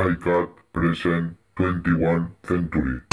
Skycat present 21 Century.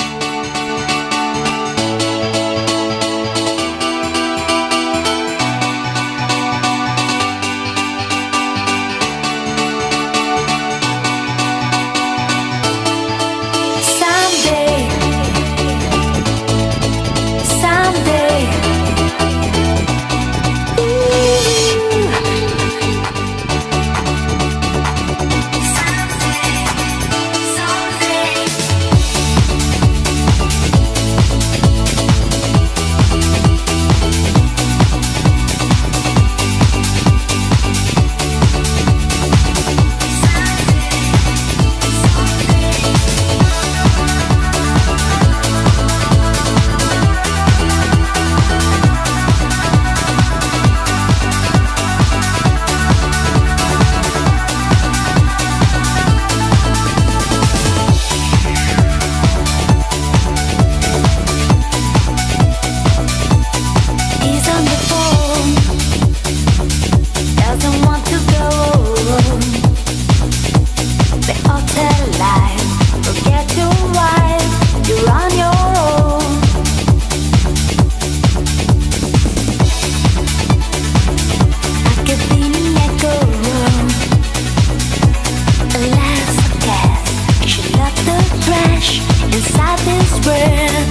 Inside this world,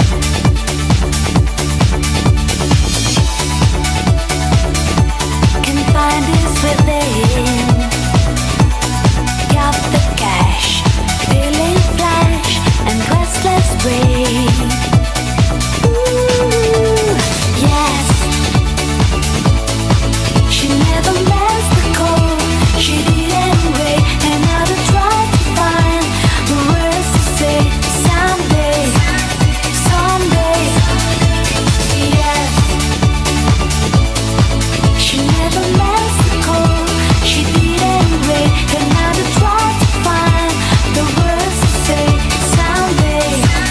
can find us within. Got the cash, feeling flash and restless brain. Ooh, yes. She never missed the call. She didn't wait another try to find the words to say. Someday, yes. She never missed the call. She didn't wait another try to find the words to say. Someday,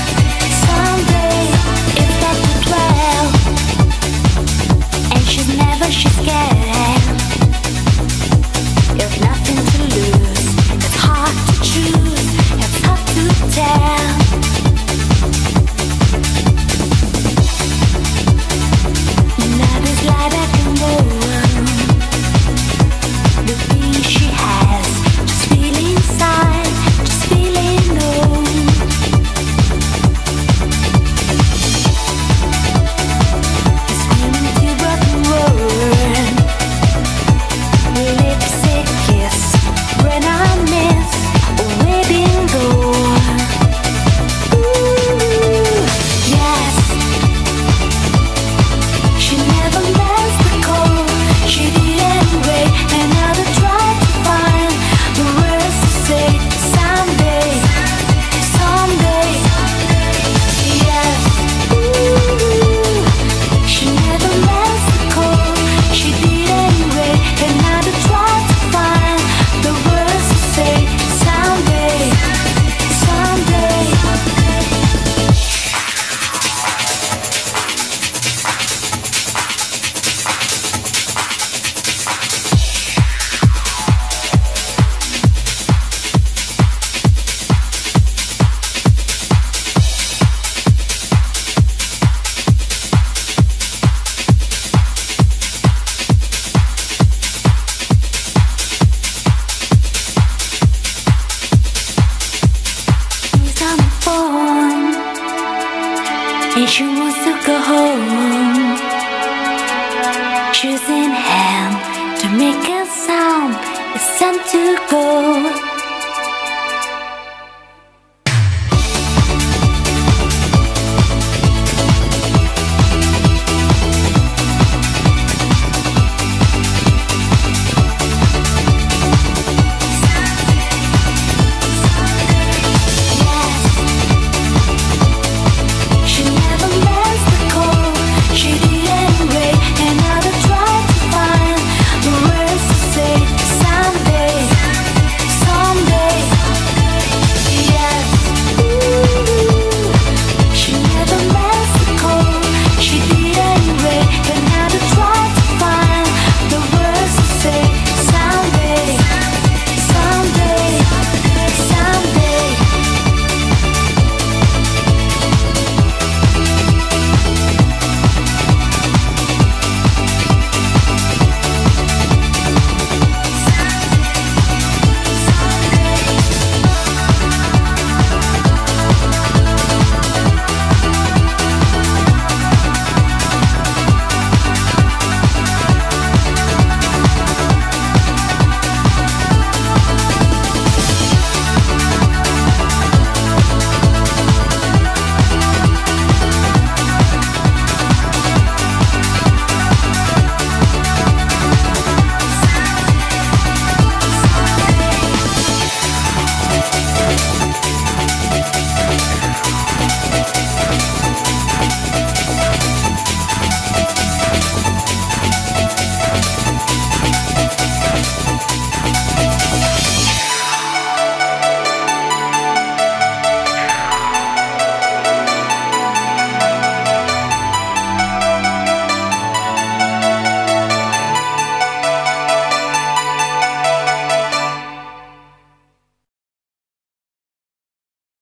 if that would dwell. And she's scared. There's nothing to lose. It's hard to choose. It's hard to tell. Not as light I can go on. The peace she has, just feel inside, just feeling known. Screaming to broken road. Lipstick kiss when I miss a wedding door. Ooh, yes. She never missed the call. She didn't wait another try to find the words to say. Someday, yes. Ooh, she never missed the call. She didn't wait another try to find the words to say. Someday. He's on the phone, and she wants to go home. Shoes in hand to make a sound. It's time to go.